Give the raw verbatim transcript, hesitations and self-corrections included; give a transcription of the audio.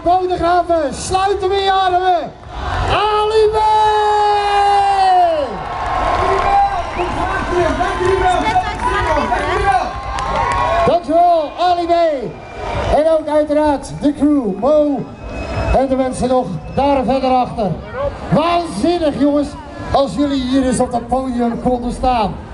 Bodegraven, sluiten we jaren. Ali B! Dankjewel, Ali B! En ook uiteraard de crew, Mo en de mensen nog daar verder achter. Waanzinnig jongens, als jullie hier eens op dat podium konden staan.